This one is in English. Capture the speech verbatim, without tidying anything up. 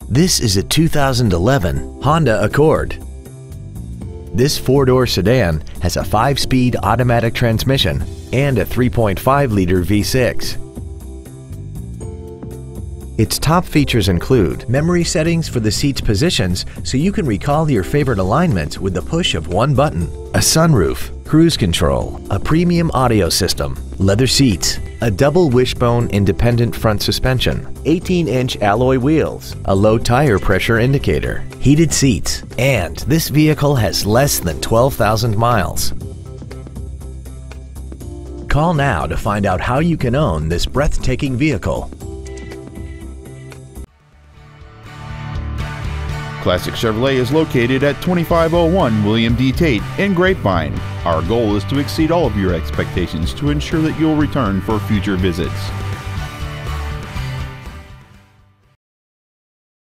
This is a two thousand eleven Honda Accord. This four-door sedan has a five-speed automatic transmission and a three point five liter V six. Its top features include memory settings for the seat's positions so you can recall your favorite alignments with the push of one button, a sunroof, cruise control, a premium audio system, leather seats, a double wishbone independent front suspension, eighteen inch alloy wheels, a low tire pressure indicator, heated seats, and this vehicle has less than twelve thousand miles. Call now to find out how you can own this breathtaking vehicle. Classic Chevrolet is located at twenty-five oh one William D. Tate in Grapevine. Our goal is to exceed all of your expectations to ensure that you'll return for future visits.